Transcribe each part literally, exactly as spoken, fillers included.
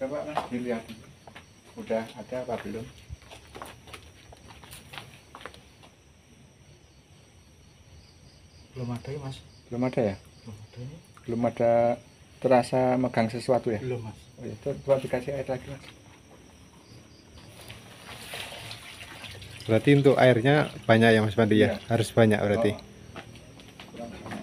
Coba Mas dilihat udah ada apa belum. Belum ada ya Mas. Belum ada ya? Belum ada ini. Belum ada terasa megang sesuatu ya? Belum Mas. Oh ya, coba dikasih air lagi Mas. Berarti untuk airnya banyak ya Mas Pandu ya? Iya. Harus banyak berarti. Oh, kurang banyak.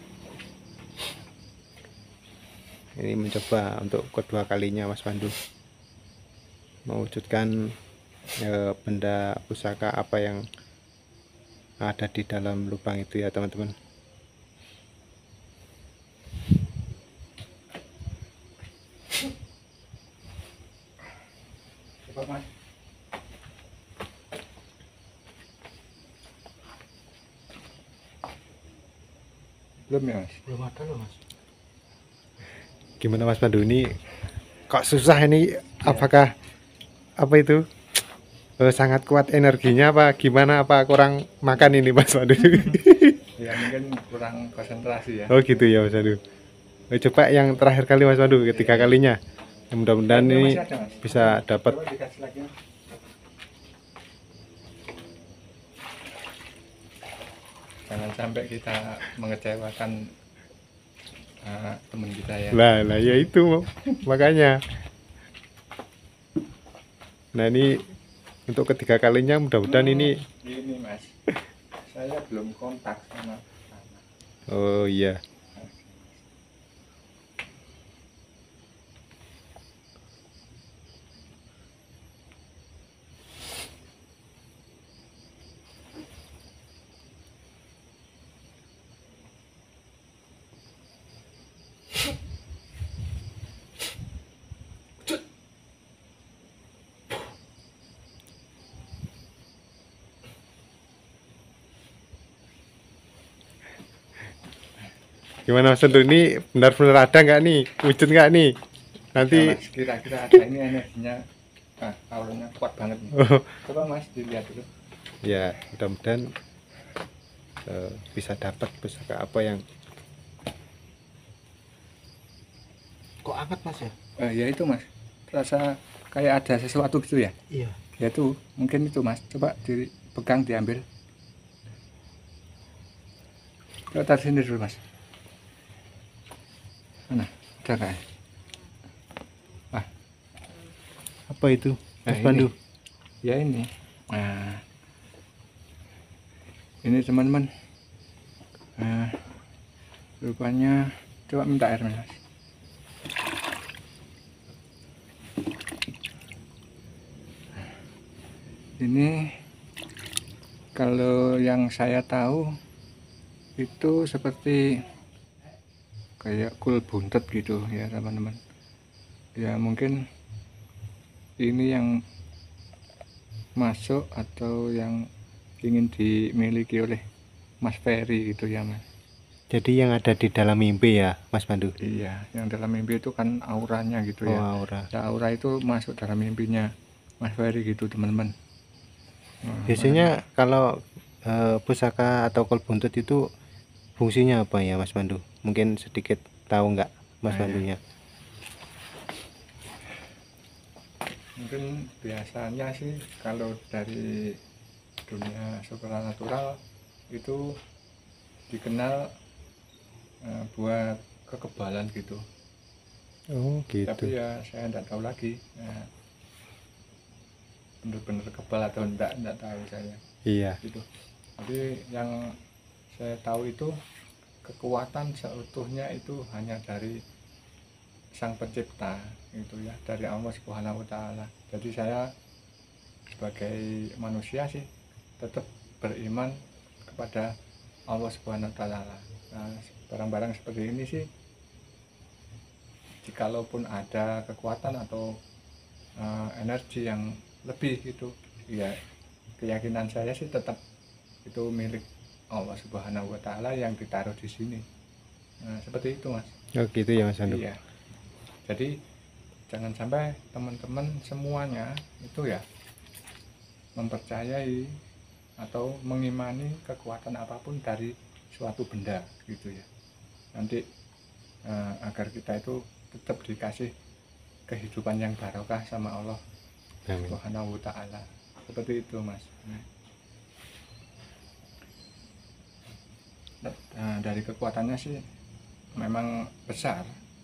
Ini mencoba untuk kedua kalinya Mas Pandu mewujudkan eh, benda pusaka apa yang ada di dalam lubang itu ya teman-teman. Coba Mas. Belum ya Mas? Belum ada loh Mas. Gimana Mas Pandu, ini kok susah ini? Apakah apa itu eh, sangat kuat energinya apa gimana, apa kurang makan ini Mas Pandu? Ya mungkin kurang konsentrasi ya. Oh gitu ya Mas Pandu. Eh, coba yang terakhir kali Mas Pandu, ketiga kalinya. Ya, mudah-mudahan Masih ini ada, Mas. bisa dapat. Coba dikasih lagi Mas. Jangan sampai kita mengecewakan uh, teman kita ya. Lah, lah ya itu makanya. Nah ini untuk ketiga kalinya mudah-mudahan ini. Ini Mas, saya belum kontak sama sama. Oh iya. Gimana Mas Pandu, ini benar-benar ada nggak nih, wujud nggak nih nanti? Ya, Mas, kira-kira ada ini energinya, ah, auranya kuat banget nih. Oh, Coba Mas dilihat dulu. ya mudah-mudahan eh, bisa dapat pusaka apa yang. Kok hangat Mas ya? Eh, ya itu Mas, terasa kayak ada sesuatu gitu ya. Iya. Ya itu mungkin itu Mas, coba dipegang, diambil. Coba taruh sini dulu Mas. Mana? Ada nggak? Apa itu Nah, Mas Pandu? ini. Ya ini. Nah, ini teman-teman. Nah, rupanya coba minta air Mas. Ini kalau yang saya tahu itu seperti kayak kul buntet gitu ya teman-teman. Ya mungkin ini yang masuk atau yang ingin dimiliki oleh Mas Ferry gitu ya Mas. Jadi yang ada di dalam mimpi ya Mas Pandu? Iya, yang dalam mimpi itu kan auranya gitu Oh ya. aura. Ya, aura itu masuk dalam mimpinya Mas Ferry gitu teman-teman. Nah, Biasanya kalau eh, pusaka atau kol buntut itu fungsinya apa ya Mas Pandu? Mungkin sedikit tahu nggak Mas Nah, Pandunya? mungkin biasanya sih kalau dari dunia supranatural itu dikenal eh, buat kekebalan gitu. Oh gitu. Tapi ya saya tidak tahu lagi ya, benar-benar kebal atau enggak enggak tahu saya Iya. gitu. Tapi yang saya tahu itu kekuatan seutuhnya itu hanya dari Sang Pencipta itu ya, dari Allah Subhanahu wa taala. Jadi saya sebagai manusia sih tetap beriman kepada Allah Subhanahu wa taala. Nah, barang-barang seperti ini sih jikalaupun ada kekuatan atau uh, energi yang lebih gitu, ya keyakinan saya sih tetap itu milik Allah Subhanahu wa taala yang ditaruh di sini. Nah, seperti itu Mas. Oh gitu ya Mas Pandu. Iya. Jadi jangan sampai teman-teman semuanya itu ya mempercayai atau mengimani kekuatan apapun dari suatu benda gitu ya. Nanti eh, agar kita itu tetap dikasih kehidupan yang barokah sama Allah Amin. Subhanahu wa Ta'ala. Seperti itu Mas. Nah, dari kekuatannya sih memang besar,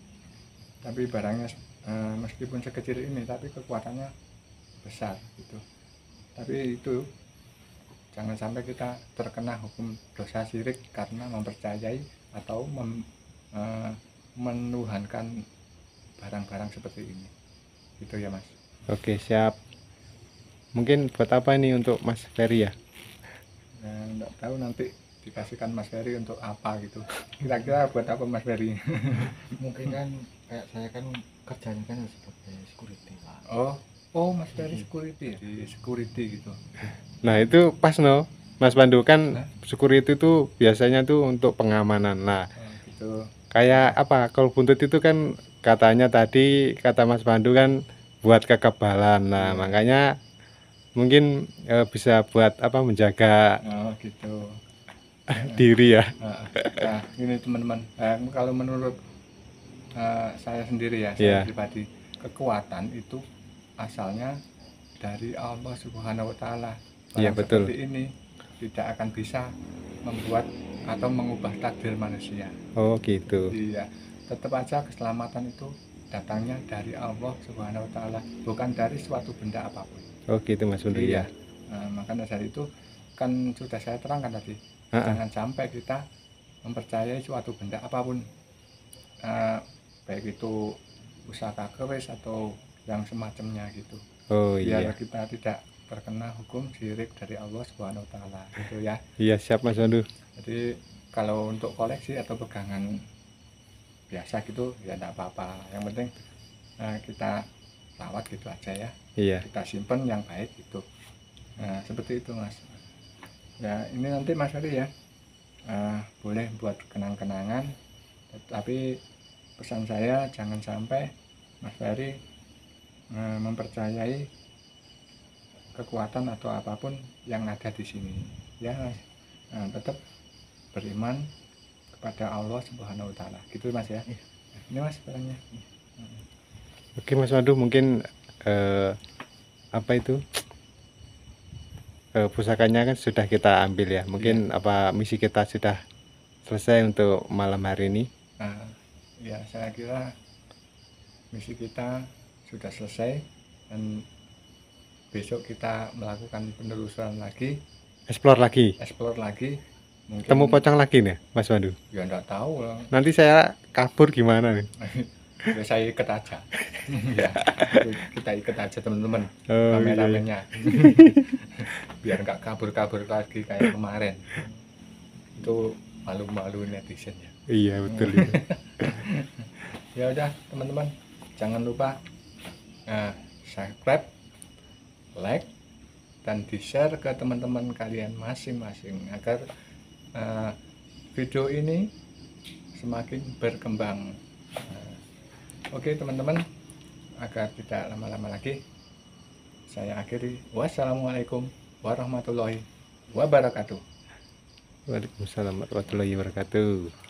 tapi barangnya eh, meskipun sekecil ini tapi kekuatannya besar gitu. Tapi itu jangan sampai kita terkena hukum dosa syirik karena mempercayai atau mem, eh, menuhankan barang-barang seperti ini gitu ya Mas. Oke, siap. Mungkin buat apa ini untuk Mas Ferry ya? Nah, enggak tahu nanti dikasihkan Mas Ferry untuk apa gitu. Kira-kira buat apa Mas Ferry? Mungkin kan kayak saya kan kerjanya kan sebagai security Pak. Oh, oh Mas Ferry security, di security gitu. Nah itu pas no, Mas Pandu Hah? kan security itu biasanya tuh untuk pengamanan. Nah Oh, gitu. kayak apa, kalau buntut itu kan katanya tadi kata Mas Pandu kan buat kekebalan. Nah Iya. makanya mungkin eh, bisa buat apa, menjaga Oh, gitu. diri ya. Nah, nah, ini teman-teman, eh, kalau menurut eh, saya sendiri ya, Iya. saya pribadi, kekuatan itu asalnya dari Allah Subhanahu wa Ta'ala. Iya, Barang betul. seperti ini tidak akan bisa membuat atau mengubah takdir manusia. Oh gitu. Iya, tetap aja keselamatan itu datangnya dari Allah Subhanahu wa Ta'ala, bukan dari suatu benda apapun. Oh gitu Mas Pandu Iya. ya. Nah, makanya dari itu kan sudah saya terangkan tadi. Ha-ha. Jangan sampai kita mempercayai suatu benda apapun, eh, baik itu pusaka keris atau yang semacamnya gitu. Oh Biar iya. kita tidak terkena hukum syirik dari Allah Subhanahu wa Ta'ala gitu ya. Iya siap Mas Pandu. Jadi kalau untuk koleksi atau pegangan biasa gitu ya enggak apa-apa. Yang penting eh, kita rawat gitu aja ya. Iya. Kita simpen yang baik gitu. Nah, seperti itu Mas. Ya ini nanti Mas Ferry ya, eh, boleh buat kenang-kenangan, tapi pesan saya jangan sampai Mas Ferry eh, mempercayai kekuatan atau apapun yang ada di sini ya Mas. Nah, tetap beriman kepada Allah Subhanahu wa Ta'ala gitu Mas ya. Ini Mas barangnya. Oke Mas Pandu, mungkin eh, apa itu eh, pusakanya kan sudah kita ambil ya. Mungkin apa misi kita sudah selesai untuk malam hari ini. Nah, ya saya kira misi kita sudah selesai dan besok kita melakukan penelusuran lagi, Explore lagi. explore lagi. Mungkin Temu pocong lagi nih Mas Pandu. ya enggak tahu lah. Nanti saya kabur gimana nih? Ya, saya ikat aja. Ya, kita ikat aja teman-teman, Oh, iya, iya. kameramennya. Biar nggak kabur-kabur lagi kayak kemarin. Itu malu-malu netizen ya. Iya betul itu. Ya udah teman-teman, jangan lupa eh, subscribe, like, dan di share ke teman-teman kalian masing-masing agar eh, video ini semakin berkembang. Nah, oke teman-teman, agar tidak lama-lama lagi saya akhiri. Wassalamualaikum warahmatullahi wabarakatuh. Waalaikumsalam warahmatullahi wabarakatuh.